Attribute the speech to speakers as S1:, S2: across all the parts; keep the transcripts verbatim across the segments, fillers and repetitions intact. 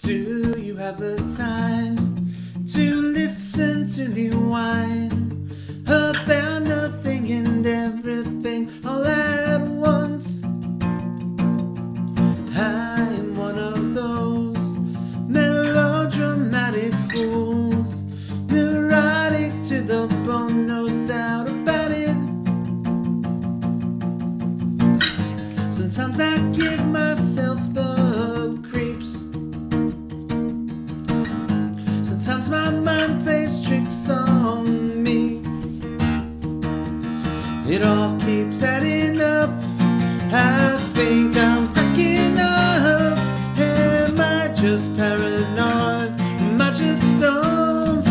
S1: Do you have the time to listen to me whine about nothing and everything all at once? I'm one of those melodramatic fools, neurotic to the bone, no doubt about it. Sometimes I give myself the creeps. Sometimes my mind plays tricks on me. It all keeps adding up. I think I'm cracking up. Am I just paranoid? Am I just stoned?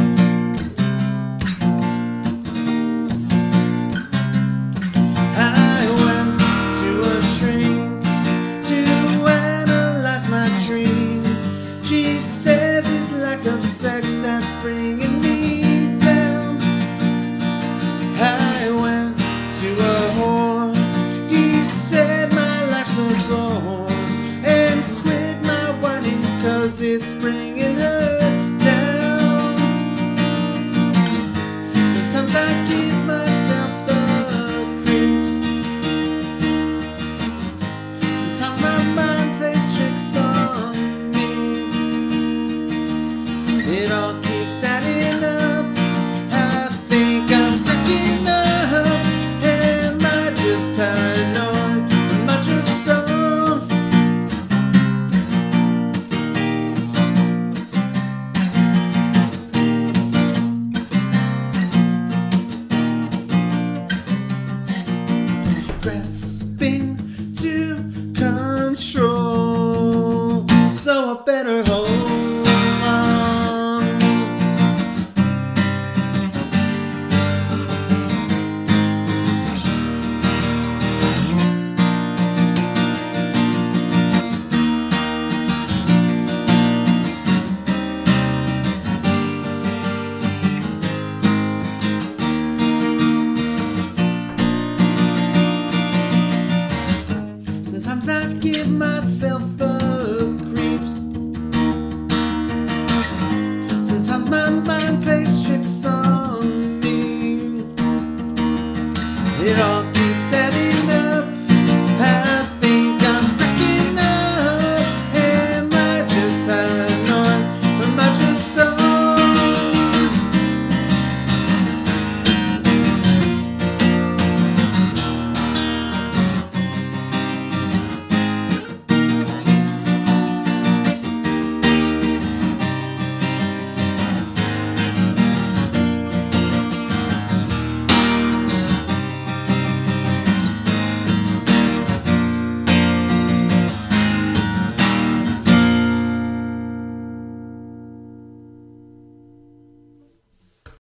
S1: I went to a shrink to analyze my dreams. She says it's lack of sex that's bringing me down. I went to a whore. He said my life's a bore, and quit my whining cause it's bringing her down. Sometimes I give myself the creeps. Sometimes my mind plays tricks on me. It all keeps adding up. I think I'm cracking up. Am I just paranoid? Am I just stoned? Grasping to control, so I better hold on. Sometimes I give myself the